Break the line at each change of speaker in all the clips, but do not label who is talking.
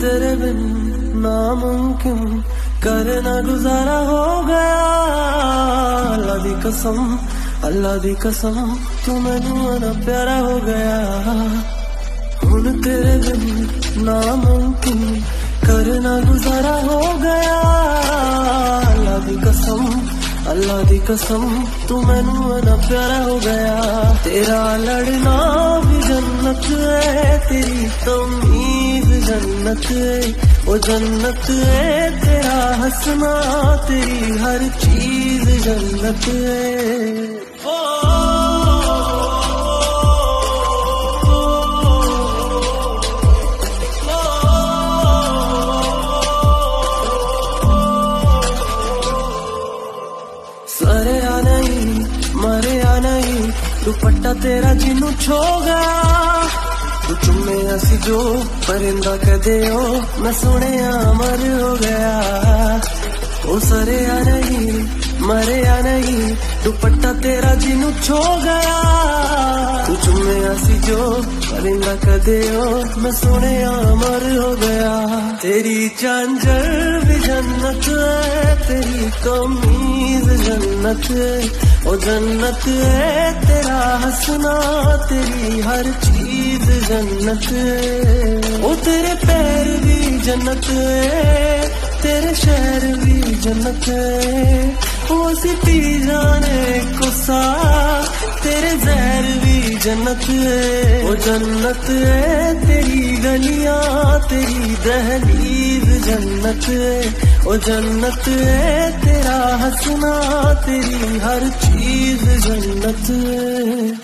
तेरे बिन नामुमकिन करना गुजारा हो गया। अल्लाह दी कसम, अल्लाह दी कसम, तू मैनू ना प्यारा हो गया। हुन तेरे बिन नामुमकिन करना गुजारा हो गया। अल्लाह दी कसम, अल्लाह दी कसम, तू मैनू ना प्यारा हो गया। तेरा लड़ना भी जन्नत है, तेरी तमीज जन्नत है, ओ जन्नत है। तेरा हंसना, तेरी हर चीज जन्नत है। सरे आ नहीं, मरे आ नहीं, दुपट्टा तेरा जिन्नू छोगा। तू चुम्मे असी जो परिंदा कदे हो, मैं सुने अमर हो गया। ओ सरे आ नहीं, मरे आ नहीं, दुपट्टा तेरा जिन्नू छोगा। तू चुम्मे असी जो परिंदा कदे हो, मैं सुने अमर हो गया। तेरी चांजर भी जन्नत है, तेरी कमीज जन्नत है, ओ जन्नत है। तेरा हंसना, तेरी हर चीज जन्नत है। ओ तेरे पैर भी जन्नत है, तेरे शहर भी जन्नत है। ओ असी पी जाने गुस्सा, तेरे जहर भी जन्नत है, ओ जन्नत है। तेरी गलियां, तेरी दहलीज जन्नत है, ओ जन्नत है। तेरा हंसना, तेरी हर चीज जन्नत है।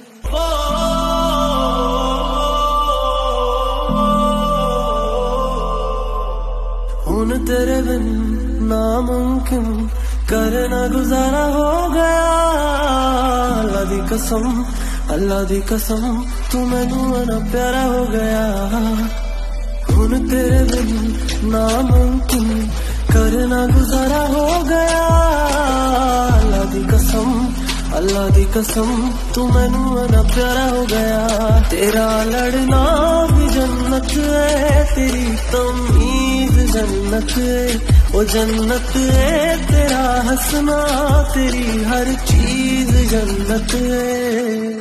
हुन तेरे बिन नामुमकिन करना गुजारा हो गया। अल्लाह दी कसम, अल्लाह दी कसम, तू मैनू ना प्यारा हो गया। हुन तेरे बिन नामुमकिन करना गुजारा हो गया। अल्लाह दी कसम, अल्लाह दी कसम, तू मैनू ना प्यारा हो गया। तेरा लड़ना भी जन्नत है, तेरी तमीज जन्नत है, ओ जन्नत है। तेरा हंसना, तेरी हर चीज जन्नत है।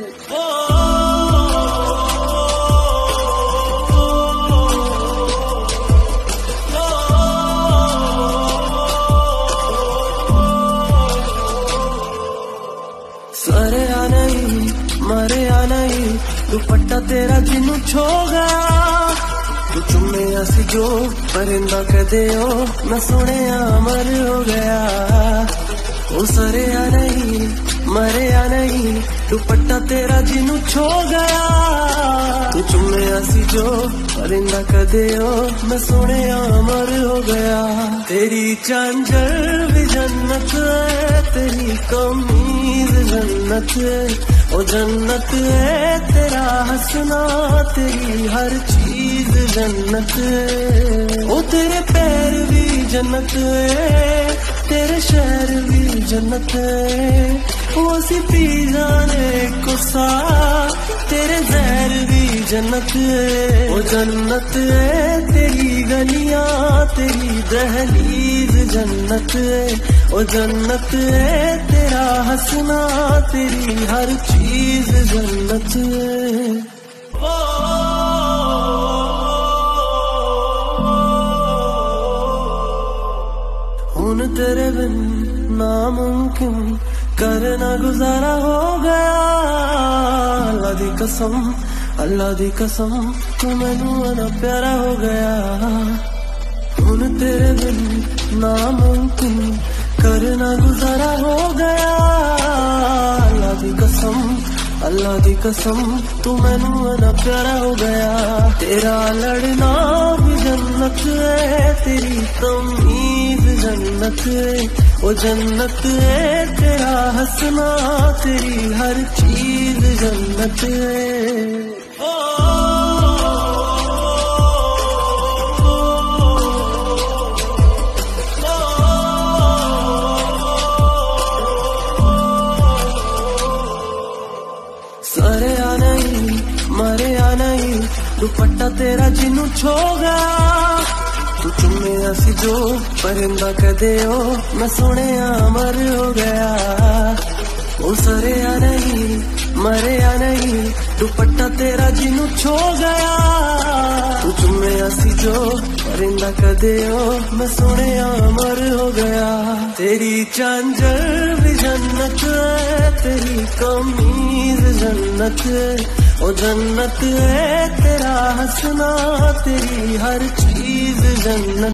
सरे आ नहीं, मरे आ नहीं, दुपट्टा तेरा जिन्नू छोगा। तू चुम्मे असी जो परिंदा कदे हो, मैं सुने अमर हो गया। ओ सरे आ नहीं, मरे आ नहीं, दुपट्टा तेरा जिन्नू छोगा। तू चुम्मे असी जो परिंदा कदे हो, मैं सुने अमर हो गया। तेरी चांजर भी जन्नत है, तेरी कमीज जन्नत है, ओ जन्नत है। तेरा हंसना, तेरी हर चीज जन्नत है। ओ तेरे पैर भी जन्नत है, तेरे शहर भी जन्नत है। ओ असी पी जाने गुस्सा, तेरे जहर भी जन्नत है, ओ जन्नत है। तेरी गलियां, तेरी दहलीज जन्नत है, ओ जन्नत है। तेरा हंसना, तेरी हर चीज जन्नत है। हुन तेरे बिन नामुमकिन करना गुजारा हो गया। अल्लाह दी कसम, अल्लाह दी कसम, तू मैनू ना प्यारा हो गया। हुन तेरे बिन नामुमकिन करना गुजारा हो गया। अल्लाह दी कसम, अल्लाह दी कसम, तू मैनू ना प्यारा हो गया। तेरा लड़ना भी जन्नत है, तेरी तमीज जन्नत है, ओ जन्नत है। तेरा हंसना, तेरी हर चीज जन्नत है। सरे आ नहीं, मरे आ नहीं, दुपट्टा तेरा जिन्नू छोगा तू चुम्मिया सी जो परिंदा कदे ओ मैं सुने अमर हो गया ओ सरे या नहीं मरे या नहीं दुपट्टा तेरा जिन्नू छो गया तू चुम्मिया सी जो परिंदा कदे ओ मैं सुने अमर हो गया तेरी चांजर भी जन्नत है तेरी कमीज जन्नत है ओ जन्नत है तेरा हंसना तेरी हर चीज जन्नत